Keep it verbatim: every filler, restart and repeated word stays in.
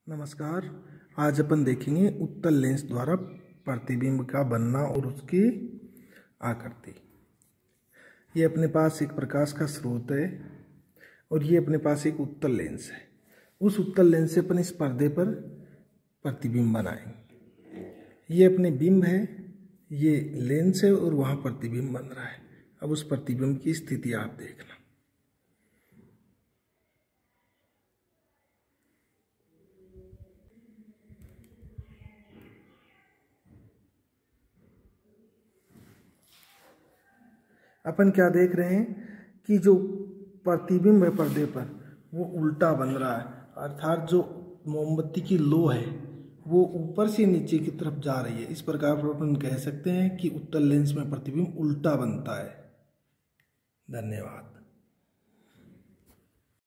नमस्कार। आज अपन देखेंगे उत्तल लेंस द्वारा प्रतिबिंब का बनना और उसकी आकृति। ये अपने पास एक प्रकाश का स्रोत है और ये अपने पास एक उत्तल लेंस है। उस उत्तल लेंस से अपन इस पर्दे पर प्रतिबिंब बनाएंगे। ये अपने बिंब है, ये लेंस है और वहाँ प्रतिबिंब बन रहा है। अब उस प्रतिबिंब की स्थिति आप देखना। अपन क्या देख रहे हैं कि जो प्रतिबिंब है पर्दे पर वो उल्टा बन रहा है, अर्थात जो मोमबत्ती की लो है वो ऊपर से नीचे की तरफ जा रही है। इस प्रकार पर अपन कह सकते हैं कि उत्तल लेंस में प्रतिबिंब उल्टा बनता है। धन्यवाद।